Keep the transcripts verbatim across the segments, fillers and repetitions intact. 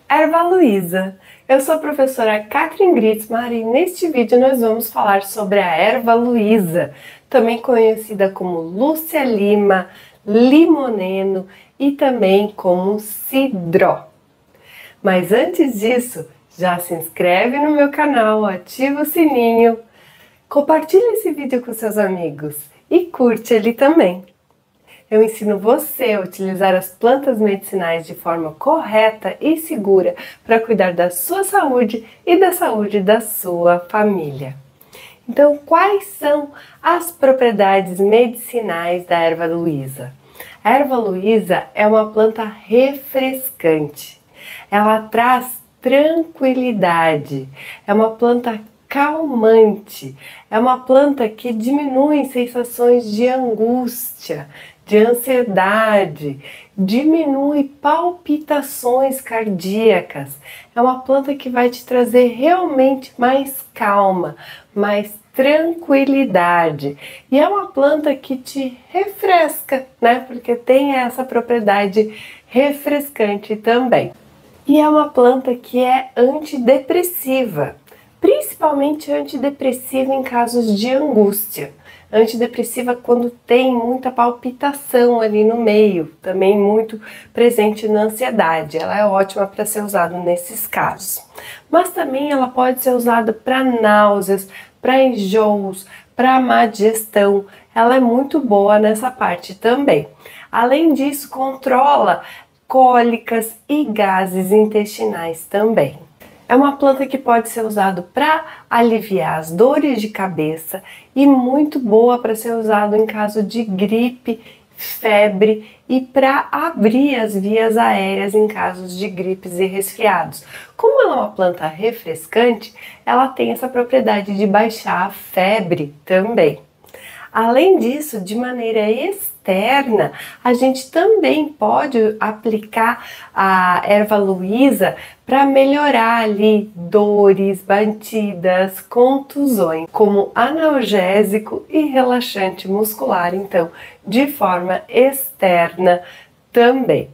Erva Luísa. Eu sou a professora Catherine Gritzmar e neste vídeo nós vamos falar sobre a erva Luísa, também conhecida como Lúcia Lima, limoneno e também como cidró. Mas antes disso, já se inscreve no meu canal, ativa o sininho, compartilha esse vídeo com seus amigos e curte ele também. Eu ensino você a utilizar as plantas medicinais de forma correta e segura para cuidar da sua saúde e da saúde da sua família. Então, quais são as propriedades medicinais da erva Luísa? A erva Luísa é uma planta refrescante. Ela traz tranquilidade. É uma planta calmante. É uma planta que diminui sensações de angústia, de ansiedade, diminui palpitações cardíacas. É uma planta que vai te trazer realmente mais calma, mais tranquilidade. E é uma planta que te refresca, né? Porque tem essa propriedade refrescante também. E é uma planta que é antidepressiva, principalmente antidepressiva em casos de angústia. Antidepressiva quando tem muita palpitação ali no meio, também muito presente na ansiedade. Ela é ótima para ser usada nesses casos. Mas também ela pode ser usada para náuseas, para enjoos, para má digestão. Ela é muito boa nessa parte também. Além disso, controla cólicas e gases intestinais também. É uma planta que pode ser usada para aliviar as dores de cabeça e muito boa para ser usado em caso de gripe, febre e para abrir as vias aéreas em casos de gripes e resfriados. Como ela é uma planta refrescante, ela tem essa propriedade de baixar a febre também. Além disso, de maneira externa, a gente também pode aplicar a erva Luísa para melhorar ali dores, batidas, contusões, como analgésico e relaxante muscular, então, de forma externa também.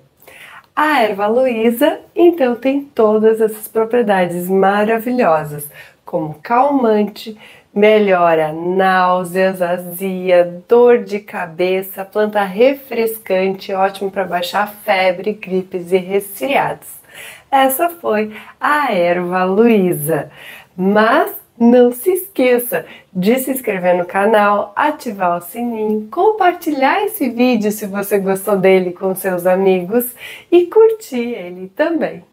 A erva Luísa, então, tem todas essas propriedades maravilhosas, como calmante, melhora náuseas, azia, dor de cabeça, planta refrescante, ótimo para baixar febre, gripes e resfriados. Essa foi a erva Luísa. Mas não se esqueça de se inscrever no canal, ativar o sininho, compartilhar esse vídeo se você gostou dele com seus amigos e curtir ele também.